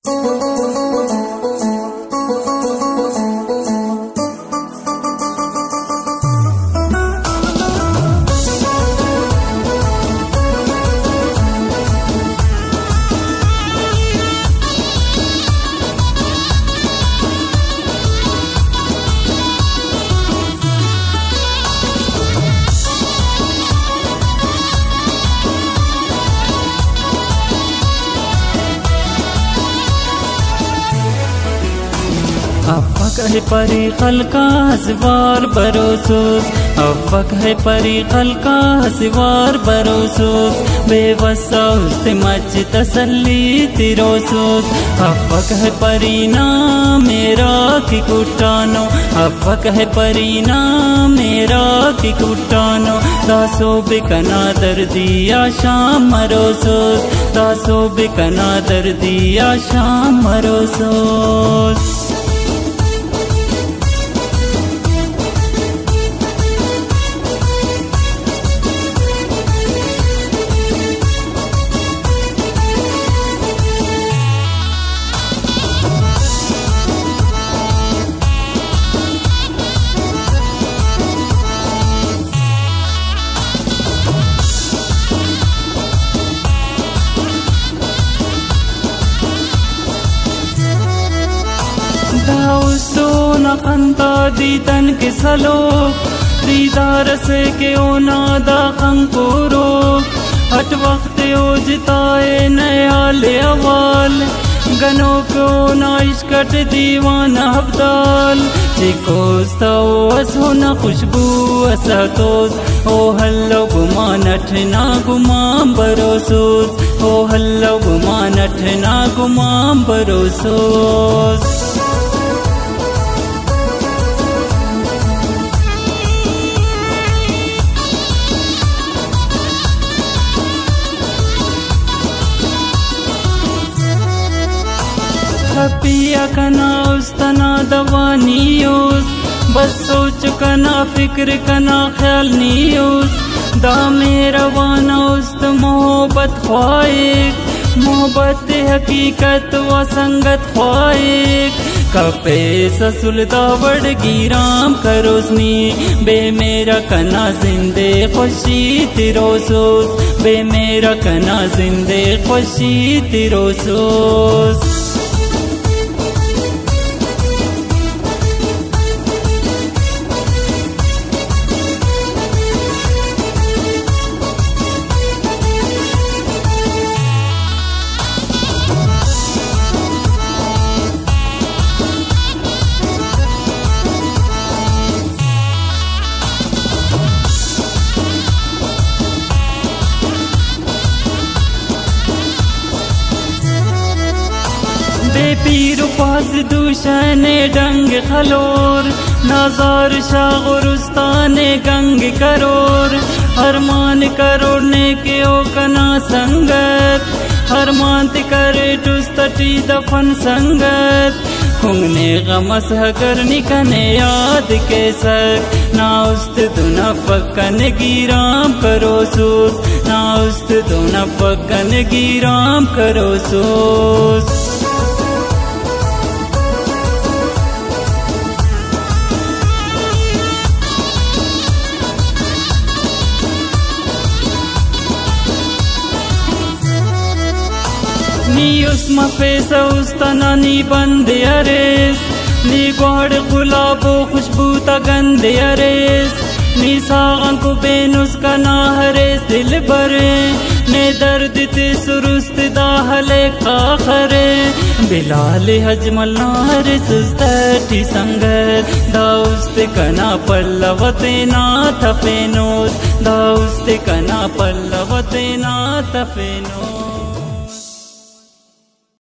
Afak है परी खल्का हज़वार बरोसोस, Afak है परी खल्का हज़वार बरोसोस, बेवसा उस्ते मच तसल्ली तिरोसोस। अफ़क़ है परीना मेरा की कुटानो, अफ़क़ है परीना मेरा की कुटानो, दासो बिकना दर्दिया शाम मरोसोस, दासो बिकना दर्दिया शाम मरोसोस। दाउस्तो न खंता दीतन के सलो, दीदार से के ओ नादा खंकोरो, हट वक्त ओ जिताए नयाले अवाल, गनो को ना इश्कट दीवाना हब्दाल, चिकोस्ता ओ असो न खुशबू असतोस, ओ हल्लो गुमानठ ना गुमाम बरोसोस, ओ हल्लो गुमानठ ना गुमाम बरोसोस। पिया कना उस्तना दवानियोस, बस सोच कना फिक्र कना ख्याल नियोस, दा मेरा वाना उस्त मोहब्बत ख्वाइक, मोहब्बत हकीकत व संगत ख्वाइक, कपे ससुलदा बड़ गिराम करोसनी, बे मेरा कना जिंदे खुशी तिरोसोस, बे मेरा कना जिंदे खुशी तिरोसोस। बेपीर पास दूशने डंग खलोर, नाजार शागुरुस्ताने गंग करोर, अरमान करोड़ने के ओ कना संगत, अरमानत करे टुस्तटी दफन संगत, खुंगने गमस करनी कने याद के सक, ना उस्त दुना पक्कन गिराम करो सोस, ना उस्त दुना पक्कन गिराम करो सोस। नी उस्मा फेसा उस्तना नी बंदे अरेस, नी गोड़ गुलाबो खुशबू ता गंदे अरेस, नी सागं को बेनुस का ना हरेस दिल भरे, ने दर्द ते सुरुस्त दाहले खाखरे, बिलाल हजमल नार सुस्तटी संगत, दाउस्त कना पल्लवते ना तफेनोस, दाउस्त कना पल्लवते ना तफेनोस।